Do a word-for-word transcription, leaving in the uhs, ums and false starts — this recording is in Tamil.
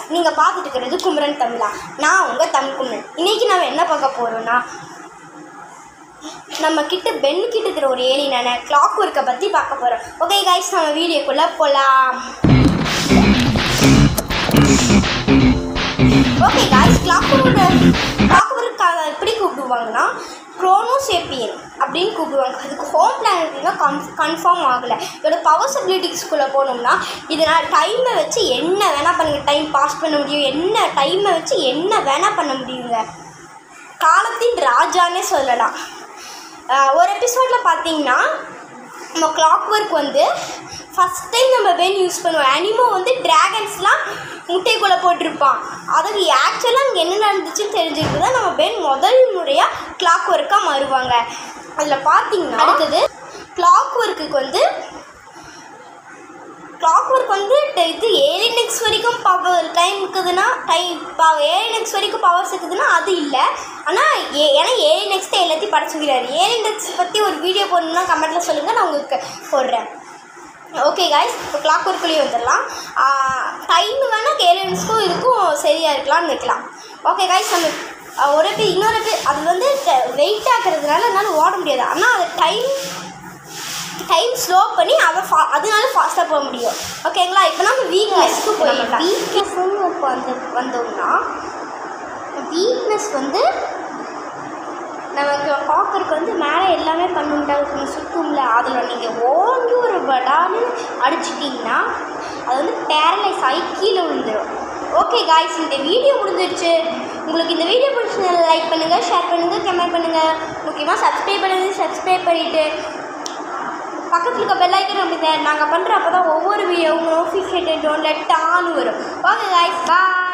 நீங்கள் பார்த்துட்டு இருக்கிறது குமரன் தமிழா. நான் உங்கள் தமிழ் குமரன். இன்றைக்கி நம்ம என்ன பார்க்க போகிறோன்னா, நம்ம கிட்ட பென் கிட்ட இருக்கிற ஒரு ஏலியனான கிளாக் ஒர்க்கை பற்றி பார்க்க போகிறோம். ஓகே கைஸ், நம்ம வீடியோக்குள்ளே போகலாம். ஓகே கைஸ், கிளாக் ஒர்க்கோட கிளாக் ஒர்க்காக எப்படி கூப்பிடுவாங்கன்னா குரோனோசேப்பியன் அப்படின்னு கூப்பிடுவாங்க. அதுக்கு ஹோம் பிளானட்னா கன் கன்ஃபார்ம் ஆகலை. இதோட பவர்ஸ் அபிலிட்டிஸ்குள்ளே போனோம்னா இதனால் டைமை வச்சு என்ன வேணால் பண்ணுங்க, டைம் பாஸ் பண்ண முடியும், என்ன டைமை வச்சு என்ன வேணால் பண்ண முடியுங்க. காலத்தின் ராஜானே சொல்லலாம். ஒரு எபிசோடில் பார்த்தீங்கன்னா நம்ம கிளாக் ஒர்க் வந்து ஃபஸ்ட் டைம் நம்ம பென் யூஸ் பண்ணுவோம். அனிமோ வந்து ட்ராகன்ஸ்லாம் முட்டைக்குள்ளே போட்டிருப்பான். அதுக்கு ஆக்சுவலாக அங்கே என்ன நடந்துச்சுன்னு தெரிஞ்சுக்கிட்டு தான் நம்ம பென் முதல் முறையாக கிளாக் ஒர்க்காக மாறுவாங்க. அதில் பார்த்தீங்கன்னா அடுத்தது கிளாக் ஒர்க்குக்கு வந்து கிளாக் ஒர்க் வந்து இது ஏலியன் எக்ஸ் வரைக்கும் பவர் டைம் இருக்குதுன்னா டைம் பவர் ஏலியன் எக்ஸ் வரைக்கும் பவர்ஸ் இருக்குதுன்னா அது இல்லை. ஆனால் ஏ ஏன்னா ஏலியன் எக்ஸ் தான் எல்லாத்தையும் படைச்சுக்கிறாரு. ஏலியன் எக்ஸ் பற்றி ஒரு வீடியோ போடணுன்னா கமெண்ட்டில் சொல்லுங்கள், நான் உங்களுக்கு போடுறேன். ஓகே காய்ஸ், இப்போ கிளாக் ஒர்க்குள்ளேயே வந்துடலாம். டைம் வேணால் ஏலியன்ஸ்க்கும் இதுக்கும் சரியாக இருக்கலாம்னு வைக்கலாம். ஓகே காய்ஸ், நம்ம ஒரு பே இன்னொரு பே அது வந்து வெயிட் ஆகிறதுனால என்னால் ஓட முடியாது. ஆனால் அது டைம் டைம் ஸ்லோ பண்ணி அதை ஃபா அதனால ஃபாஸ்ட்டாக போக முடியும். ஓகேங்களா, இப்போ நம்ம வீக்னஸ்க்கு போயிடலாம். வீக்னஸ்ன்னு இப்போ வந்து வந்தோம்னா வீக்னஸ் வந்து நமக்கு பார்க்கறதுக்கு வந்து மேலே எல்லாமே பண்ணுண்டா சுற்றும்ல, அதில் நீங்கள் ஓங்கி ஒரு படான்னு அடிச்சிட்டிங்கன்னா அது வந்து பேரலைஸ் ஆகி கீழே விழுந்துடும். ஓகே காய்ஸ், இந்த வீடியோ முடிஞ்சிடுச்சு. உங்களுக்கு இந்த வீடியோ பிடிச்சதுனால லைக் பண்ணுங்கள், ஷேர் பண்ணுங்கள், கமெண்ட் பண்ணுங்கள். முக்கியமாக சப்ஸ்கிரைப் பண்ணுங்கள். சப்ஸ்கிரைப் பண்ணிவிட்டு பக்கத்தில் இருக்க பெல் ஐக்கன் அப்படி நாங்கள் பண்ணுற அப்போ தான் ஒவ்வொரு வீடியோ உங்கள் நோட்டிஃபிகேஷன் டோன்ல டான்னு வரும். ஓகே காய்ஸ், பாய்.